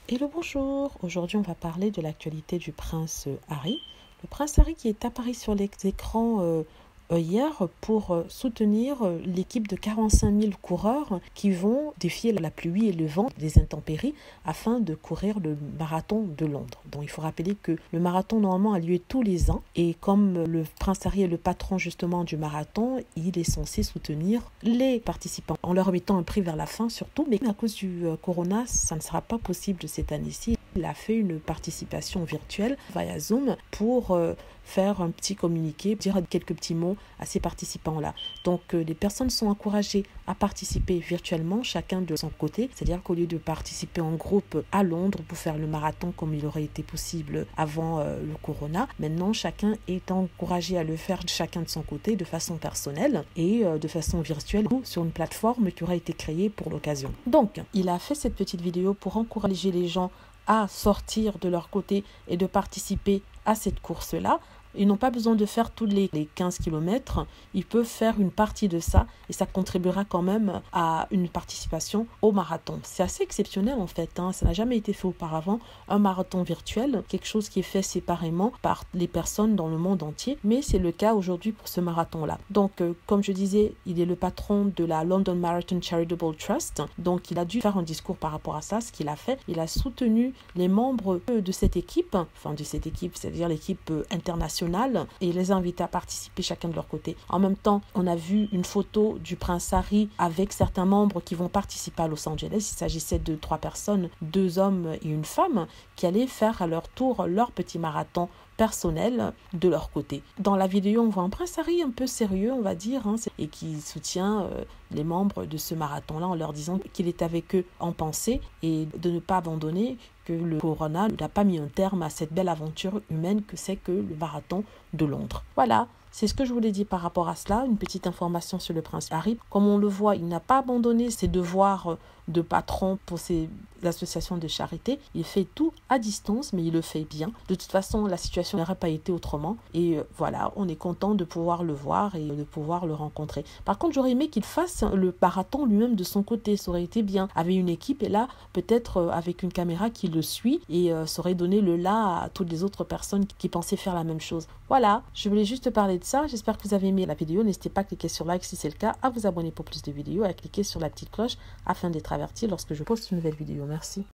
Hello, bonjour. Aujourd'hui, on va parler de l'actualité du prince Harry. Le prince Harry qui est apparu sur les écrans hier pour soutenir l'équipe de 45 000 coureurs qui vont défier la pluie et le vent des intempéries afin de courir le marathon de Londres. Donc il faut rappeler que le marathon normalement a lieu tous les ans et comme le prince Harry est le patron justement du marathon, il est censé soutenir les participants en leur remettant un prix vers la fin surtout, mais à cause du corona, ça ne sera pas possible cette année-ci. Il a fait une participation virtuelle via Zoom pour faire un petit communiqué, dire quelques petits mots à ces participants-là. Donc les personnes sont encouragées à participer virtuellement, chacun de son côté, c'est-à-dire qu'au lieu de participer en groupe à Londres pour faire le marathon comme il aurait été possible avant le corona, maintenant chacun est encouragé à le faire chacun de son côté de façon personnelle et de façon virtuelle ou sur une plateforme qui aura été créée pour l'occasion. Donc il a fait cette petite vidéo pour encourager les gens à sortir de leur côté et de participer à cette course-là. Ils n'ont pas besoin de faire tous les 15 km. Ils peuvent faire une partie de ça et ça contribuera quand même à une participation au marathon. C'est assez exceptionnel en fait. Ça n'a jamais été fait auparavant. Un marathon virtuel, quelque chose qui est fait séparément par les personnes dans le monde entier. Mais c'est le cas aujourd'hui pour ce marathon-là. Donc, comme je disais, il est le patron de la London Marathon Charitable Trust. Donc, il a dû faire un discours par rapport à ça. Ce qu'il a fait, il a soutenu les membres de cette équipe, c'est-à-dire l'équipe internationale, et les inviter à participer chacun de leur côté. En même temps, on a vu une photo du prince Harry avec certains membres qui vont participer à Los Angeles. Il s'agissait de 3 personnes, 2 hommes et une femme, qui allaient faire à leur tour leur petit marathon personnel de leur côté. Dans la vidéo, on voit un prince Harry un peu sérieux, on va dire, et qui soutient les membres de ce marathon-là en leur disant qu'il est avec eux en pensée et de ne pas abandonner, que le corona n'a pas mis un terme à cette belle aventure humaine que c'est que le marathon de Londres. Voilà. C'est ce que je voulais dire par rapport à cela, une petite information sur le prince Harry. Comme on le voit, il n'a pas abandonné ses devoirs de patron pour ses associations de charité. Il fait tout à distance, mais il le fait bien. De toute façon, la situation n'aurait pas été autrement. Et voilà, on est content de pouvoir le voir et de pouvoir le rencontrer. Par contre, j'aurais aimé qu'il fasse le marathon lui-même de son côté. Ça aurait été bien. Avec une équipe et là, peut-être avec une caméra qui le suit et ça aurait donné le là à toutes les autres personnes qui pensaient faire la même chose. Voilà, je voulais juste parler de ça. J'espère que vous avez aimé la vidéo. N'hésitez pas à cliquer sur like si c'est le cas, à vous abonner pour plus de vidéos et à cliquer sur la petite cloche afin d'être averti lorsque je poste une nouvelle vidéo. Merci.